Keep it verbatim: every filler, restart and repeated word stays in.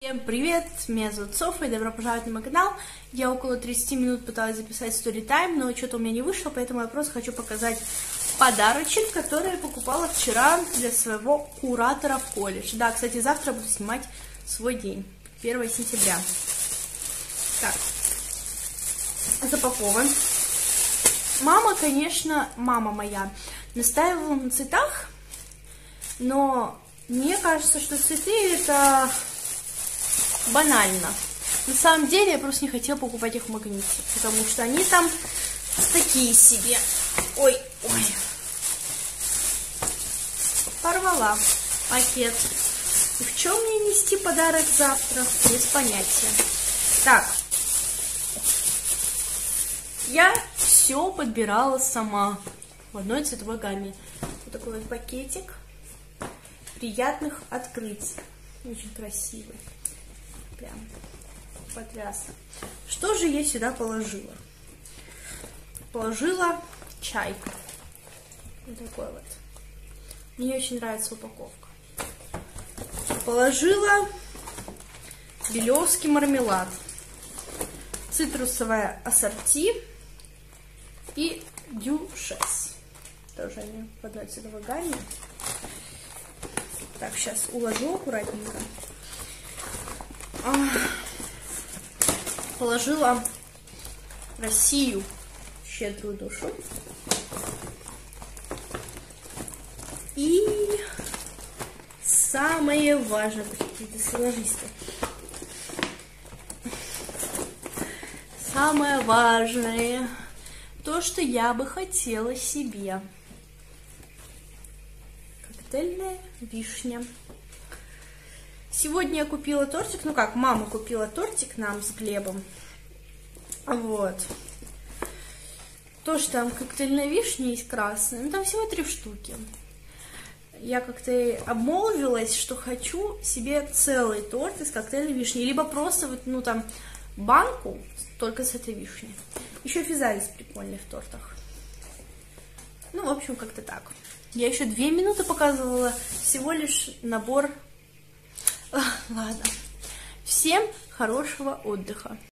Всем привет, меня зовут Софа и добро пожаловать на мой канал. Я около тридцати минут пыталась записать сторитайм, но что-то у меня не вышло, поэтому я просто хочу показать подарочек, который я покупала вчера для своего куратора в колледж. Да, кстати, завтра буду снимать свой день, первое сентября. Так, запакован. Мама, конечно, мама моя настаивала на цветах, но мне кажется, что цветы это... банально. На самом деле я просто не хотела покупать их в магните, потому что они там такие себе. Ой, ой. Порвала пакет. И в чем мне нести подарок завтра? Без понятия. Так. Я все подбирала сама в одной цветовой гамме. Вот такой вот пакетик. Приятных открытий. Очень красивый. Прям потрясно. Что же я сюда положила? Положила чай. Вот такой вот. Мне очень нравится упаковка. Положила белевский мармелад. Цитрусовое ассорти и дюшес. Тоже они в одной цветовой гамме. Так, сейчас уложу аккуратненько. Положила Россию, щедрую душу. И самое важное, какие-то сложисты. Самое важное, то, что я бы хотела себе. Коктейльная вишня. Сегодня я купила тортик, ну как, мама купила тортик нам с Глебом. Вот. Тоже там коктейльная вишня есть красная, ну там всего три штуки. Я как-то обмолвилась, что хочу себе целый торт из коктейльной вишни, либо просто вот, ну там, банку только с этой вишней. Еще физалис прикольный в тортах. Ну, в общем, как-то так. Я еще две минуты показывала всего лишь набор. Ладно. Всем хорошего отдыха.